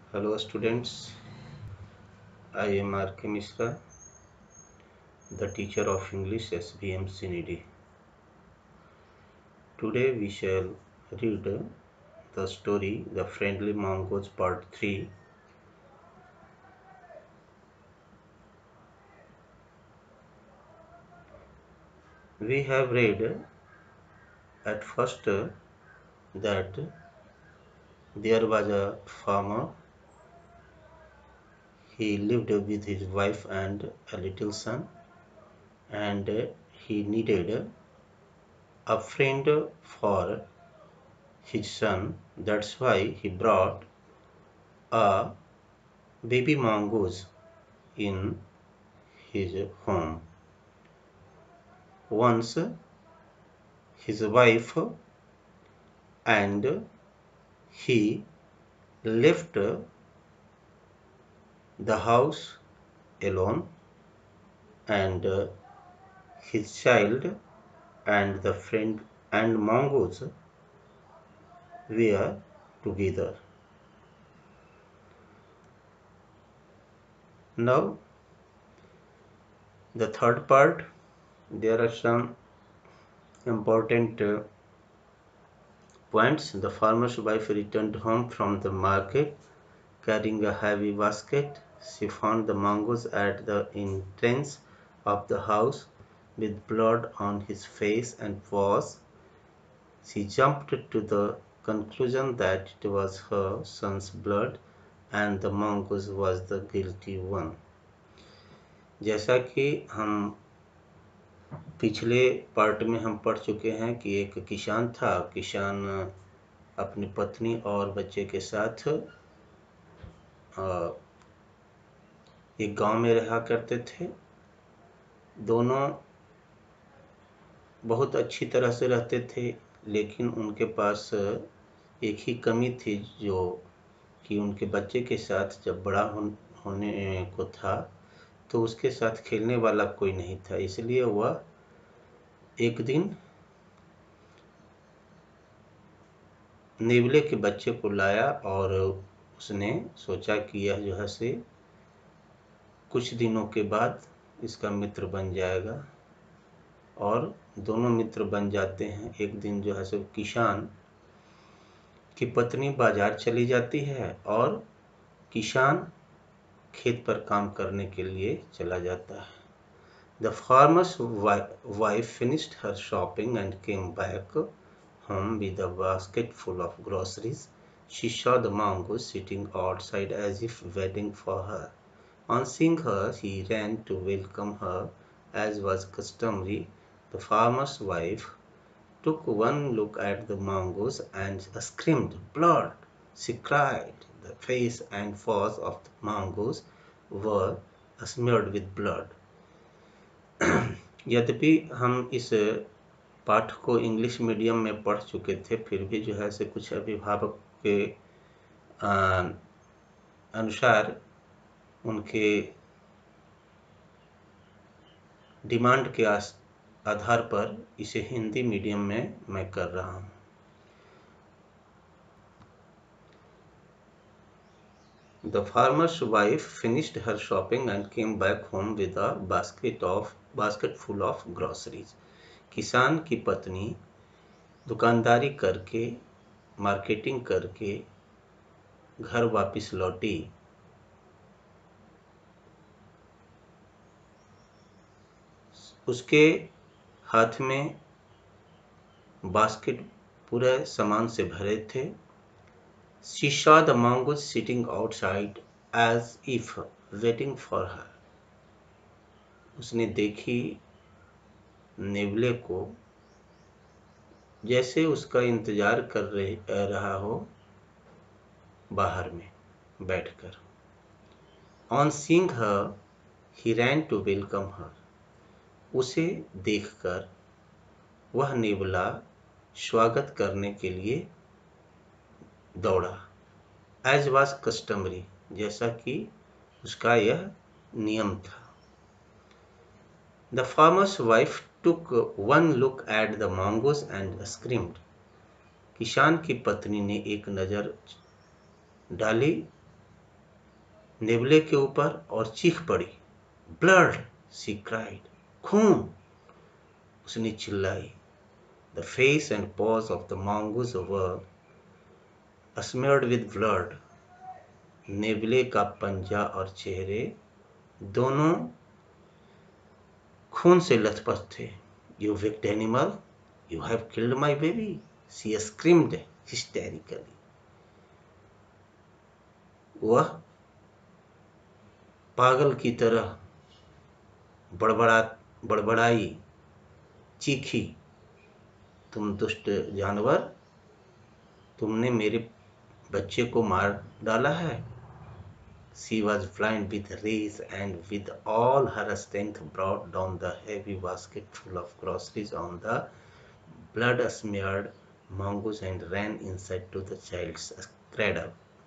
Hello students, I am R.K. Mishra, the teacher of English SBM CND. Today we shall read the story The Friendly Mongoose Part 3. We have read at first that there was a farmer. He lived with his wife and a little son, and he needed a friend for his son. That's why he brought a baby mongoose in his home. Once his wife and he left the house alone, and his child and the friend and mongoose were together. Now the third part, there are some important points. The farmer's wife returned home from the market carrying a heavy basket. She found the mongoose at the entrance of the house with blood on his face and paws. She jumped to the conclusion that it was her son's blood and the mongoose was the guilty one. जैसा कि हम पिछले part में हम पढ़ चुके हैं कि एक किसान था। किसान अपनी पत्नी और बच्चे के साथ एक गांव में रहा करते थे। दोनों बहुत अच्छी तरह से रहते थे, लेकिन उनके पास एक ही कमी थी, जो कि उनके बच्चे के साथ जब बड़ा होने को था तो उसके साथ खेलने वाला कोई नहीं था। इसलिए वह एक दिन नेवले के बच्चे को लाया और उसने सोचा कि यह जो है से कुछ दिनों के बाद इसका मित्र बन जाएगा, और दोनों मित्र बन जाते हैं। एक दिन जो है सो किसान की पत्नी बाजार चली जाती है और किसान खेत पर काम करने के लिए चला जाता है। The farmer's wife finished her shopping and came back home with a basket full of groceries. She saw the mongoose sitting outside as if waiting for her. On seeing her, he ran to welcome her, as was customary. The farmer's wife took one look at the mongoose and screamed, "Blood!" she cried. The face and paws of the mongoose were smeared with blood. यद्यपि हम इस पाठ को English medium में पढ़ चुके थे, फिर भी जो है से कुछ अभिभावक के अनुसार उनके डिमांड के आधार पर इसे हिंदी मीडियम में मैं कर रहा हूँ। The farmer's wife finished her shopping and came back home with a basket full of groceries. किसान की पत्नी दुकानदारी करके, मार्केटिंग करके घर वापस लौटी। उसके हाथ में बास्केट पूरे सामान से भरे थे। She saw the mongoose sitting outside as if waiting for her. उसने देखी नेवले को जैसे उसका इंतजार कर रहा हो बाहर में बैठकर। On seeing her, he ran to welcome her. उसे देखकर वह नेवला स्वागत करने के लिए दौड़ा। As was customary, जैसा कि उसका यह नियम था। The farmer's wife took one look at the mongoose and screamed. किसान की पत्नी ने एक नज़र डाली नेवले के ऊपर और चीख पड़ी। ब्लड, शी क्राइड, खून, उसने चिल्लाई। The face and paws of the mongoose were smeared with blood. नेवले का पंजा और चेहरे दोनों खून से लथपथ थे। You wicked animal, you have killed my baby, she screamed hysterically. वह पागल की तरह बड़बड़ाई, चीखी, तुम दुष्ट जानवर, तुमने मेरे बच्चे को मार डाला है। She was blind with rage and with all her strength brought down the heavy basket full of groceries on the blood-smeared mongoose and ran inside to the child's cradle.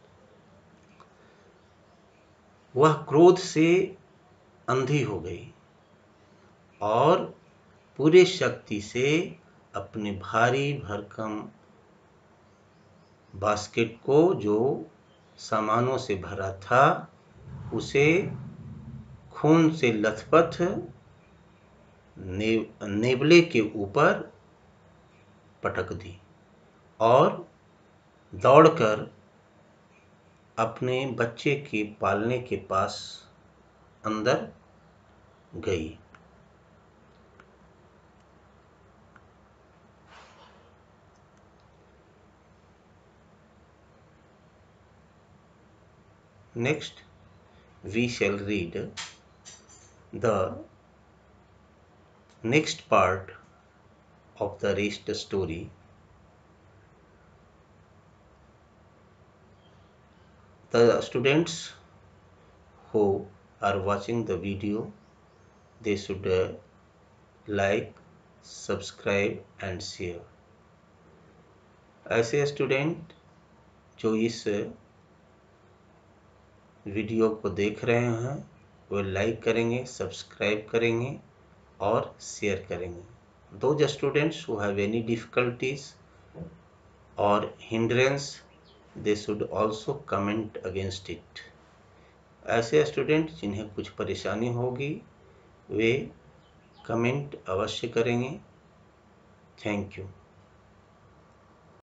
वह क्रोध से अंधी हो गई और पूरे शक्ति से अपने भारी भरकम बास्केट को, जो सामानों से भरा था, उसे खून से लथपथ नेवले के ऊपर पटक दी और दौड़कर अपने बच्चे के पालने के पास अंदर गई। Next, we shall read the next part of the rest story. The students who are watching the video, they should like, subscribe and share. ऐसे स्टूडेंट जो इस वीडियो को देख रहे हैं वो लाइक करेंगे, सब्सक्राइब करेंगे और शेयर करेंगे। Those students who have any difficulties or hindrance, they should also comment against it. ऐसे स्टूडेंट जिन्हें कुछ परेशानी होगी वे कमेंट अवश्य करेंगे। Thank you.